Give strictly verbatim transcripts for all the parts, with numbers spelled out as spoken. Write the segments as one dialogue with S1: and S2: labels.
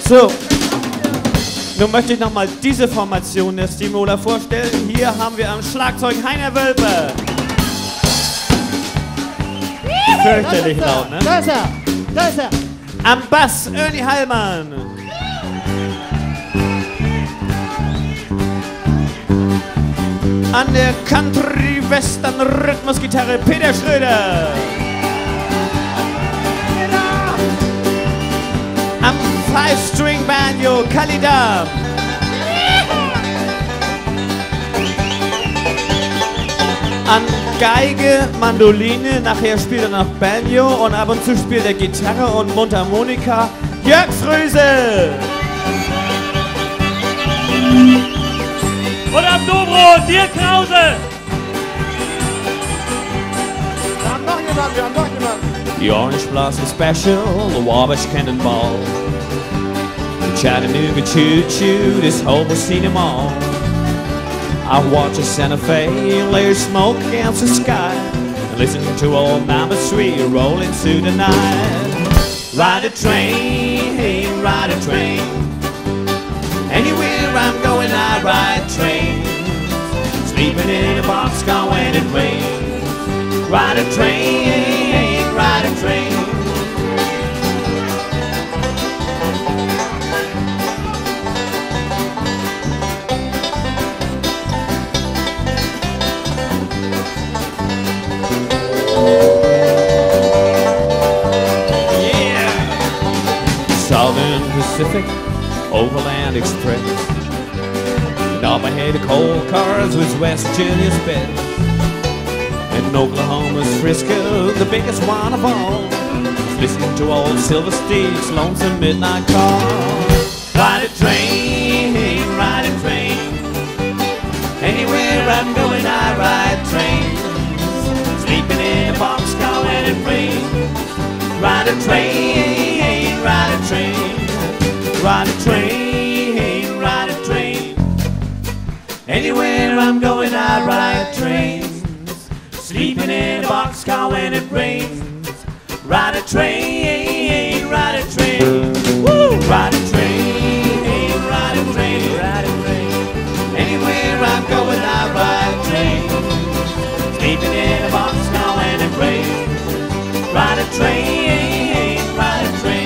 S1: So, nun möchte ich nochmal diese Formation der Steamroller vorstellen. Hier haben wir am Schlagzeug Heiner Wölpe. Fürchterlich laut, ne?
S2: Da ist er, da ist er.
S1: Am Bass Ernie Hallmann. An der Country-Western-Rhythmusgitarre Peter Schröder. Am Five-String-Banjo Kalidam. An Geige, Mandoline, nachher spielt er noch Banjo und ab und zu spielt er Gitarre und Mundharmonika Jörg Fröse.
S3: Und am Dobro Dirk Krause.
S2: Wir haben noch jemanden, wir haben noch jemanden.
S1: The Orange Blossom Special, the Wabash Cannonball, the Chattanooga Choo Choo, this whole we've seen them all. I watch a Santa Fe layer smoke against the sky and listen to old number three rolling through the night. Ride a train, hey, ride a train. Anywhere I'm going, I ride trains. Sleeping in a boxcar when it rains. Ride a train, ride a train. Yeah! Southern Pacific Overland Express. And up ahead of coal cars was West Virginia's best. And Oklahoma's Frisco, the biggest one of all. Listening to old Silver Steve's lonesome midnight call. Ride a train, ride a train. Anywhere I'm going, I ride trains. Sleeping in a boxcar when it rains. Ride a train, ride a train. Ride a train, ride a train. Anywhere I'm going, I ride trains. Sleeping in a boxcar when it rains. Ride a train, ride a train. Woo! Ride a train, ride a train, ride a train. Anywhere I'm going, I ride trains. Sleeping in a boxcar when it rains. Ride a train, ride a train.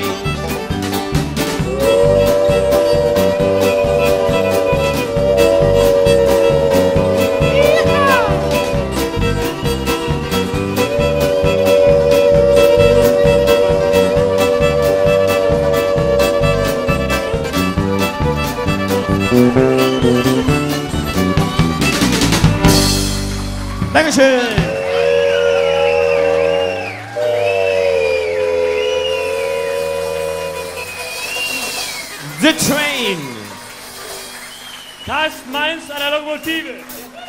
S1: Dankeschön! The Train!
S3: Carsten Mainz an der Lokomotive.